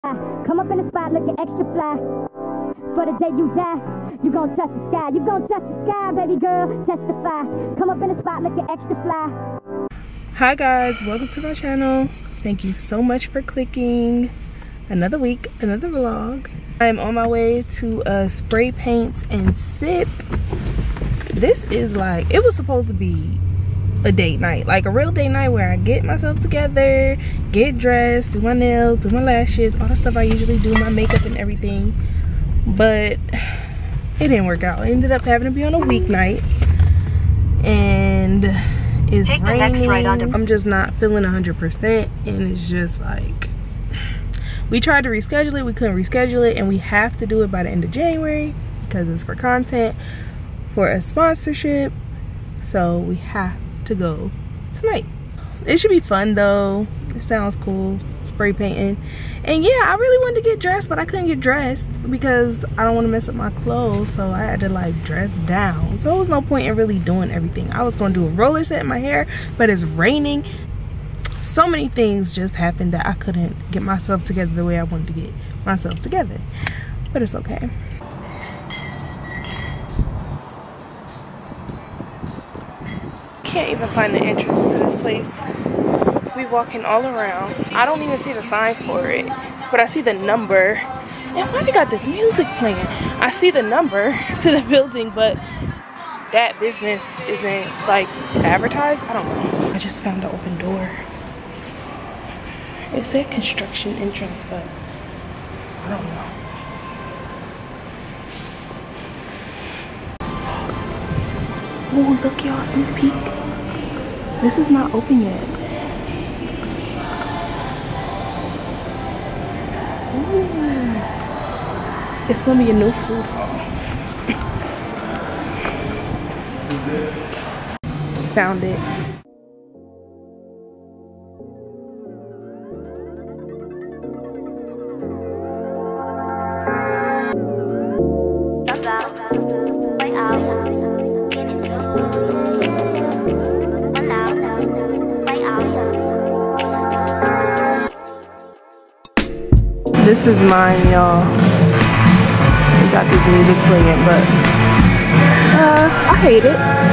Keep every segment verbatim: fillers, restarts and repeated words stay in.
Come up in the spot looking extra fly. For the day you die, you gon' touch the sky. You gon' touch the sky, baby girl, testify. Come up in the spot looking extra fly. Hi guys, welcome to my channel. Thank you so much for clicking. Another week, another vlog. I'm on my way to a spray paint and sip. This is like, it was supposed to be a date night, like a real date night where I get myself together, get dressed, do my nails, do my lashes, all the stuff I usually do, my makeup and everything. But it didn't work out. I ended up having to be on a weeknight, and it's Take raining. The next right onto I'm just not feeling one hundred percent, and it's just like, we tried to reschedule it, we couldn't reschedule it, and we have to do it by the end of January because it's for content, for a sponsorship, so we have to go tonight. It should be fun though. It sounds cool, spray painting. And yeah, I really wanted to get dressed, but I couldn't get dressed because I don't want to mess up my clothes, so I had to like dress down. So there was no point in really doing everything. I was going to do a roller set in my hair, but it's raining. So many things just happened that I couldn't get myself together the way I wanted to get myself together, but it's okay. Can't even find the entrance to this place. We walking all around. I don't even see the sign for it, but I see the number. And why they got this music playing? I see the number to the building, but that business isn't like advertised. I don't know. I just found an open door. It said construction entrance, but I don't know. Oh, look y'all, sneak peek. This is not open yet. Ooh. It's gonna be a new food hall. Found it. This is mine, y'all. We got this music playing, but uh, I hate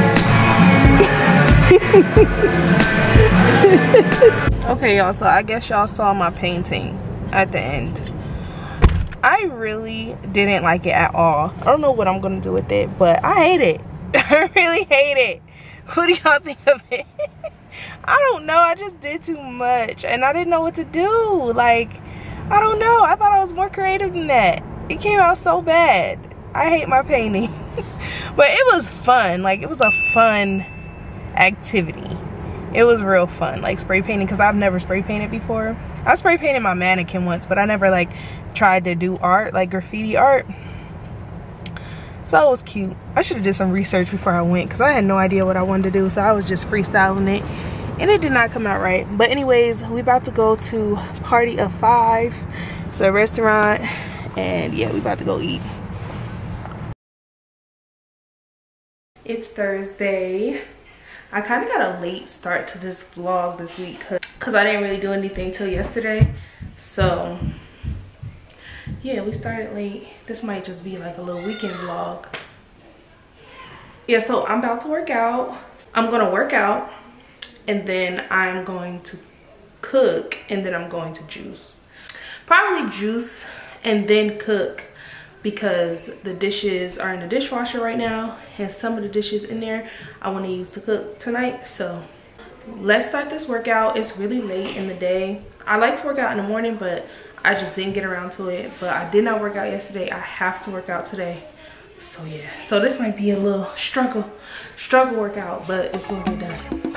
it. Okay, y'all, so I guess y'all saw my painting at the end. I really didn't like it at all. I don't know what I'm gonna do with it, but I hate it. I really hate it. What do y'all think of it? I don't know, I just did too much and I didn't know what to do. Like, I don't know. I thought I was more creative than that. It came out so bad. I hate my painting. But it was fun. Like, it was a fun activity. It was real fun. Like, spray painting, because I've never spray painted before. I spray painted my mannequin once, but I never, like, tried to do art, like graffiti art. So it was cute. I should have did some research before I went, because I had no idea what I wanted to do. So I was just freestyling it. And it did not come out right. But anyways, we about to go to Party of Five. It's a restaurant. And yeah, we about to go eat. It's Thursday. I kind of got a late start to this vlog this week. Because I didn't really do anything till yesterday. So yeah, we started late. This might just be like a little weekend vlog. Yeah, so I'm about to work out. I'm going to work out. And then I'm going to cook, and then I'm going to juice. Probably juice and then cook, because the dishes are in the dishwasher right now, and some of the dishes in there I want to use to cook tonight. So let's start this workout. It's really late in the day. I like to work out in the morning, but I just didn't get around to it. But I did not work out yesterday. I have to work out today. So yeah, so this might be a little struggle, struggle workout, but it's gonna get done.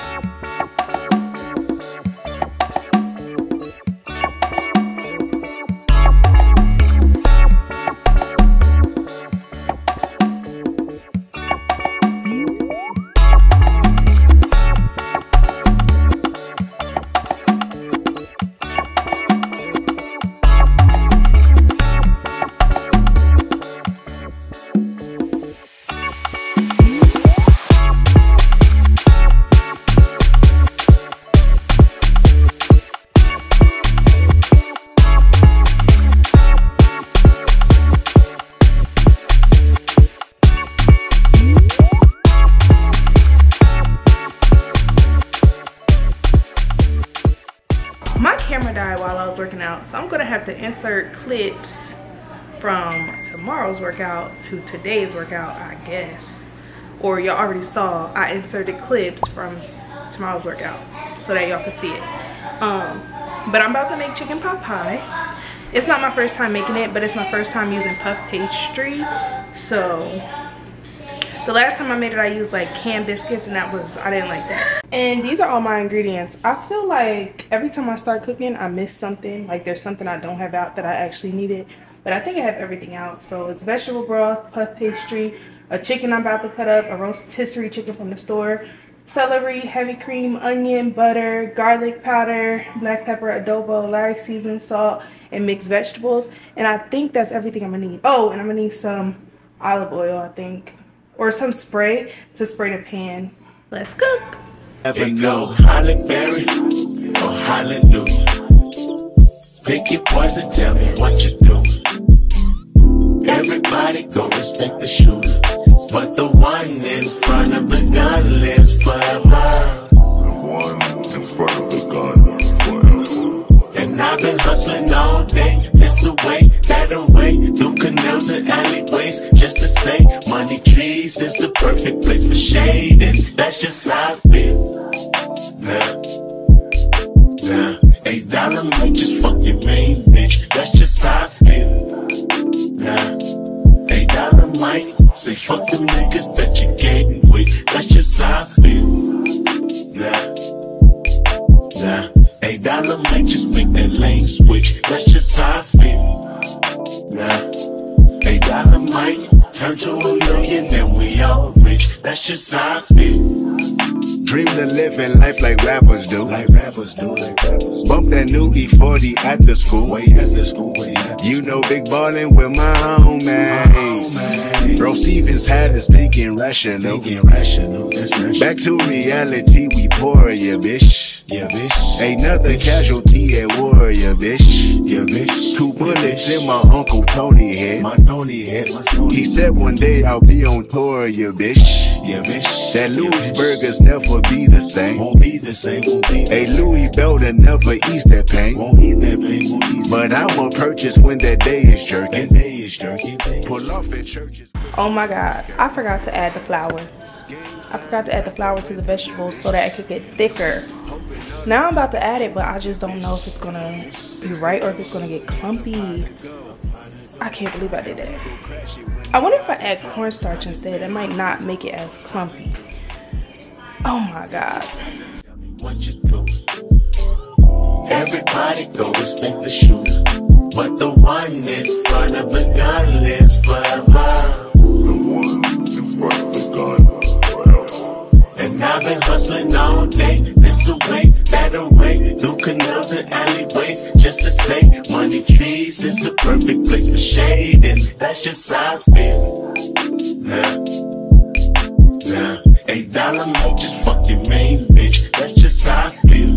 have to insert clips from tomorrow's workout to today's workout, I guess. Or y'all already saw I inserted clips from tomorrow's workout so that y'all can see it. Um, but I'm about to make chicken pot pie. It's not my first time making it, but it's my first time using puff pastry. So the last time I made it, I used like canned biscuits, and that was, I didn't like that. And these are all my ingredients. I feel like every time I start cooking, I miss something. Like there's something I don't have out that I actually needed. But I think I have everything out. So it's vegetable broth, puff pastry, a chicken I'm about to cut up, a rotisserie chicken from the store, celery, heavy cream, onion, butter, garlic powder, black pepper, adobo, Larry seasoning, salt, and mixed vegetables. And I think that's everything I'm gonna need. Oh, and I'm gonna need some olive oil, I think. Or some spray to spray the pan. Let's cook. Ever go Holly Berry or Hallelujah? Pick your poison, tell me what you do. Everybody go respect the shoes, but the one in front of the gun lives forever. The one in front of the gun lives forever. And I've been hustling all day, this away, that away, through canals and alleyways, just to say, money trees is the perfect place for shade, and that's just how I feel. Nah, nah, eight dollar might just fuck your main bitch, that's just how I feel. Nah, eight dollar might say fuck the niggas that you gave with, that's just how I feel. Nah, nah, eight dollar might just make that lane switch, that's just how I feel. Nah, eight dollar might turn to a million, then we all rich, that's just how I feel. Dream of living life like rappers do, like rappers do, like rappers. Bump that new E forty at the school, way at the school, way at the You know, big ballin' with my homies. Bro Stevens had us thinking rational. Thinking rational, that's rational. Back to reality, we pour ya, bitch. Yeah, bitch. Ain't nothing casualty at war, ya, bitch. Yeah, bitch. Two bullets in my Uncle Tony head. My Tony head, my Tony. He said one day I'll be on tour, ya, bitch. Yeah, bitch. That Louis burgers never be the same. Won't be the same. Won't be the same. A Louis Belder never ease that pain. Won't eat that pain. Won't ease but I will purchase when that day is jerking. That day is jerking. Pull off at churches. Oh my God, I forgot to add the flour. I forgot to add the flour to the vegetables so that it could get thicker. Now I'm about to add it, but I just don't know if it's gonna be right or if it's gonna get clumpy. I can't believe I did that. I wonder if I add cornstarch instead, that might not make it as clumpy. Oh my God. Everybody go respect the shoes, but the one in front of the gun lives forever. The one in front of the gun lives forever. And I've been hustling all day, this away, that away, through canals and alleyways, just to stay. Money trees is the perfect place for shade, and that's just how I feel. Nah, nah, eight dollar might just fuck your main bitch, that's just how I feel.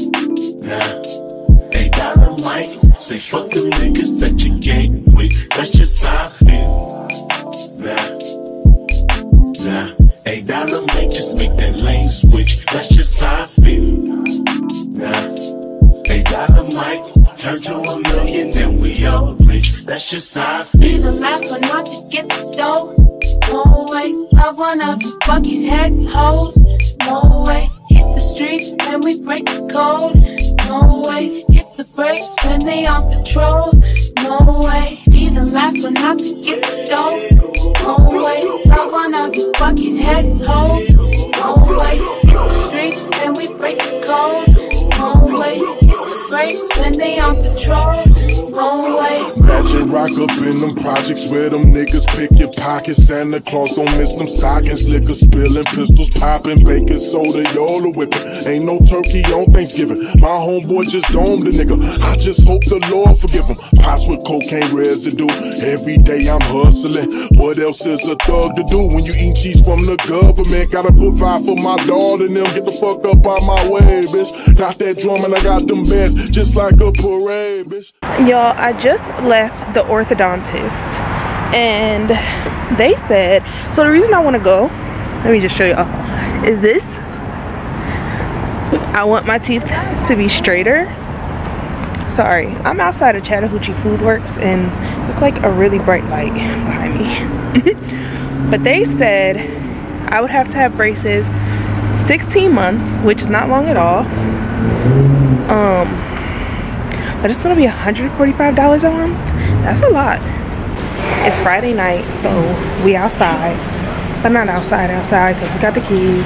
Nah, eight dollar might say fuck the niggas that you gave with, that's just how I feel. Nah, nah, eight dollar might just make that lane switch, that's just how I feel. Nah, eight dollar might turn to a million, then we all rich, that's just how I feel. Be the last one not to get the stove. No way, I run out the bucket head hoes. No way, hit the streets and we break the code. No way, hit the brakes when they on patrol. No way, be the last one not to get the stove. No way, I run out the bucket head hoes. No way, hit the streets and we break the code. No way, hit the brakes when they on patrol. No way. Ratchet rock up in them projects where them niggas pick your pockets. Santa Claus don't miss them stockings. Liquor spilling, pistols popping, baking soda, y'all are whipping. Ain't no turkey on Thanksgiving. My homeboy just domed the nigga. I just hope the Lord forgive him. Pots with cocaine residue. Every day I'm hustling. What else is a thug to do when you eat cheese from the government? Gotta provide for my daughter and them. Get the fuck up out my way, bitch. Got that drum and I got them bands just like a parade, bitch. Y'all, I just left the orthodontist and they said, so the reason I want to go, let me just show y'all, is this. I want my teeth to be straighter. Sorry, I'm outside of Chattahoochee Food Works and it's like a really bright light behind me. But they said I would have to have braces sixteen months, which is not long at all. Um, but it's gonna be one hundred forty-five dollars a month. That's a lot. It's Friday night, so we outside. But not outside, outside, because we got the kids.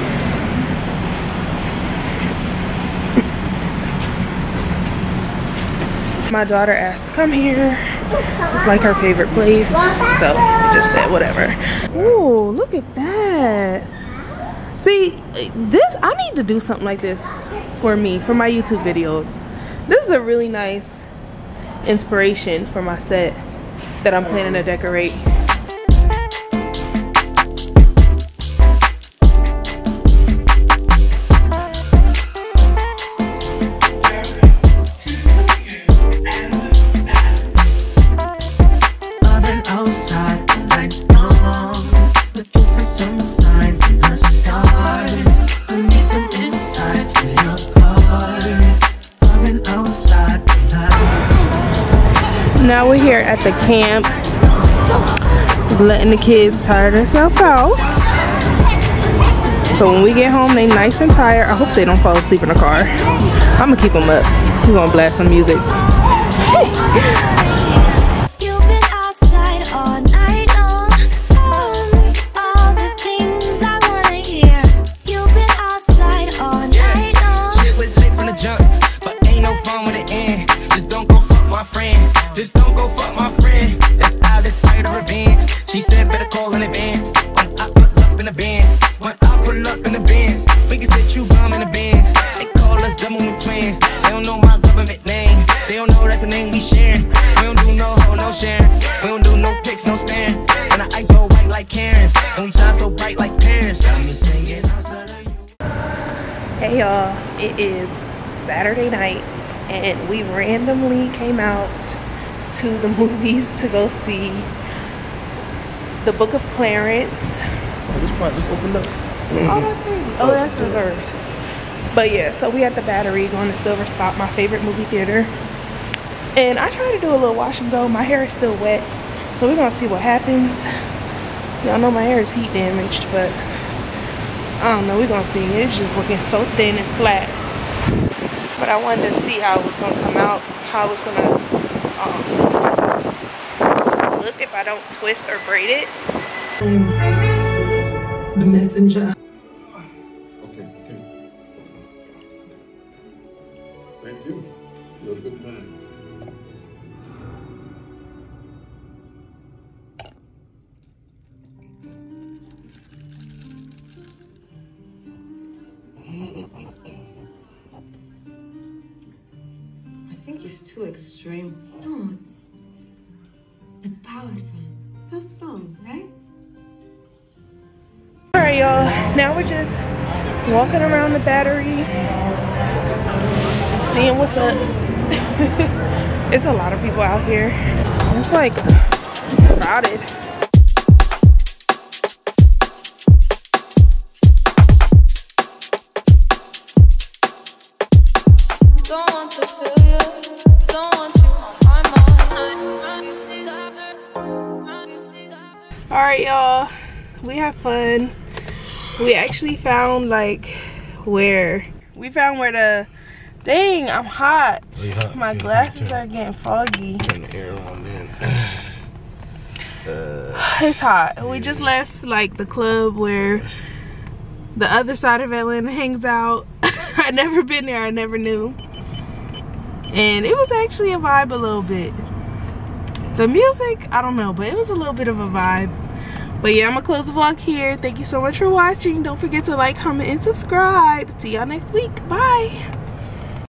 My daughter asked to come here. It's like her favorite place, so I just said whatever. Ooh, look at that. See, this, I need to do something like this for me, for my YouTube videos. This is a really nice inspiration for my set that I'm planning to decorate. Now we're here at the camp, letting the kids tire themselves out. So when we get home, they nice and tired. I hope they don't fall asleep in the car. I'm gonna keep them up. We're gonna blast some music. You've been outside all night long. Tell me all the things I wanna hear. You've been outside all night long. Shit was lit from the jump, but ain't no fun when it end. Just don't go fuck my friend. Just don't go fuck my friend. That's out in spite of revenge. She said better call in advance. When I pull up in the Benz, when I pull up in the Benz, we can set you bomb in the Benz. They call us double with twins. They don't know my government name. They don't know that's the name we sharing. We don't do no hoe, no sharing. We don't do no pics, no staring. And the ice all white like Karens, and we shine so bright like parents. Got me singing. Hey y'all, it is Saturday night and we randomly came out to the movies to go see The Book of Clarence. Oh, this part just opened up. Oh, that's crazy. Oh, that's reserved. But yeah, so we at the Battery going to Silver Spot, my favorite movie theater. And I tried to do a little wash and go. My hair is still wet, so we're gonna see what happens. Y'all know my hair is heat damaged, but I don't know, we're gonna see. It's just looking so thin and flat. But I wanted to see how it was gonna come out, how it was gonna um, look if I don't twist or braid it. The messenger. Okay, okay. Thank you. You're a good man. I think it's too extreme. No, it's it's powerful. So strong, right? Alright y'all, now we're just walking around the Battery, seeing what's up. It's a lot of people out here. It's like crowded. Don't want to feel you. Don't want you on my mind. Alright y'all, we have fun. We actually found like where we found where the dang I'm hot. Oh, hot. My yeah, glasses are getting foggy. Turn the air on then. Uh, It's hot. We just left like the club where the other side of Atlanta hangs out. I never been there, I never knew. And it was actually a vibe a little bit. The music, I don't know, but it was a little bit of a vibe. But yeah, I'm gonna close the vlog here. Thank you so much for watching. Don't forget to like, comment, and subscribe. See y'all next week. Bye.